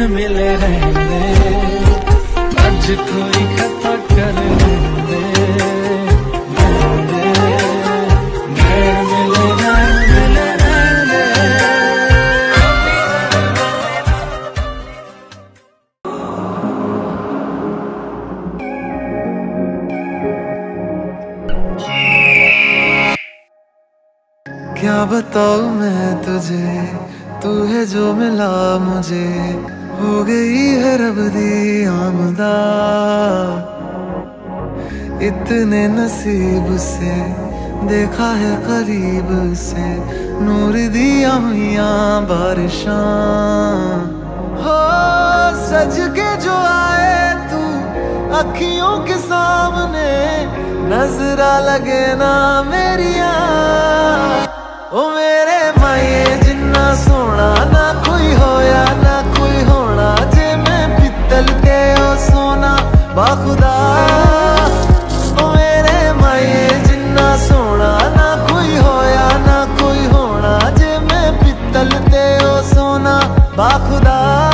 मिले रहने अज कोई खता करने दे क्या बताऊं मैं तुझे, तू है जो मिला मुझे, हो गई है रब दी आमदा। इतने नसीब से देखा है करीब से, नूर दिया हुआ बारिशां। हो सज के जो आए तू अखियों के सामने, नजरा लगे ना मेरिया। ओ मेरे माये जिन्ना सोना ना कोई होया ना कोई होना, जे मैं पित्तल ते ओ सोना बाखुदा। ओ मेरे माये जिन्ना सोना ना कोई होया ना कोई होना, जे मैं पित्तल ते ओ सोना बाखुदा।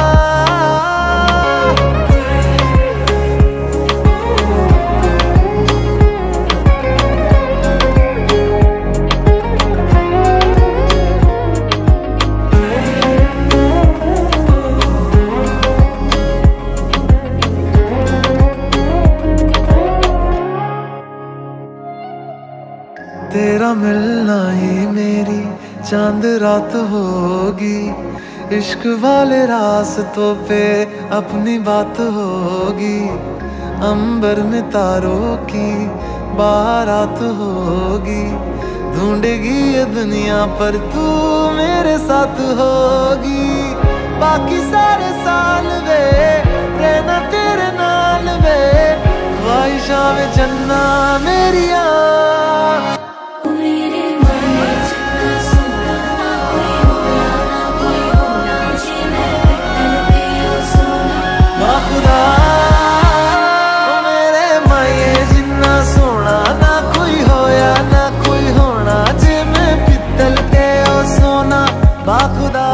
तेरा मिलना ही मेरी चांद रात होगी, इश्क वाले रास्तों पे अपनी बात होगी। अंबर में तारों की बारात होगी, ढूंढेगी ये दुनिया पर तू मेरे साथ होगी। बाकी सारे साल वे रहना तेरे नाल वे, ख्वाहिशां में जन्ना मेरिया। मेरे माये जिन्ना सोना ना कोई होया ना कोई होना, जे मैं पित्तल ते ओ सोना बाखुदा।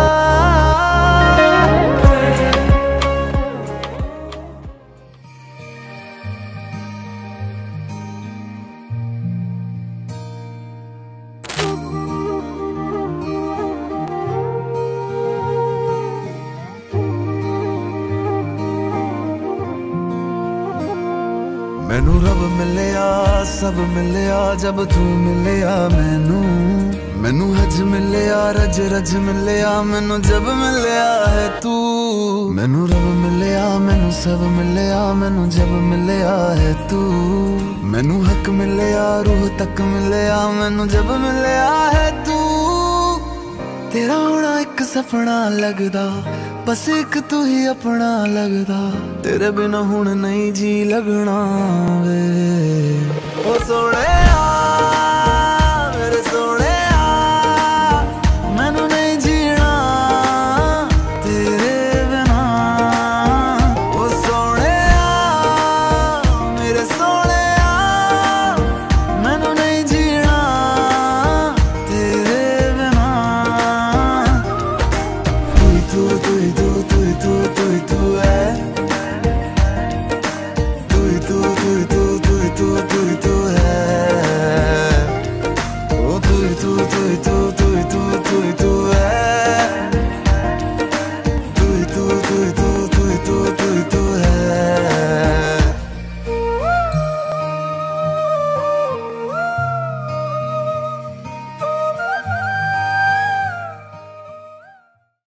मैनू रब मिलिया सब मिलिया जब तू मिलिया मैनू। मैनू हज मिलिया रज रज मिलिया मैनू जब मिलिया है तू। मैनू रब मिलिया मैनू सब मिलिया मैनू जब मिलिया है तू। मैनू हक मिलिया रूह तक मिलिया मैनू जब मिलिया है तू। तेरा होना एक सपना लगदा, बस एक तू ही अपना लगदा। तेरे बिना हुण नहीं जी लगना वे। ओ सोहणिया मेरे सोहणिया, मैनू नहीं जीना तेरे बिना। ओ सोहणिया मेरे सोहणिया, मैनू नहीं जीना तेरे बिना। तू तू तू तू तू तू तू है, तू तू तू तू तू तू तू है। ओ तू तू तू तू तू तू तू है।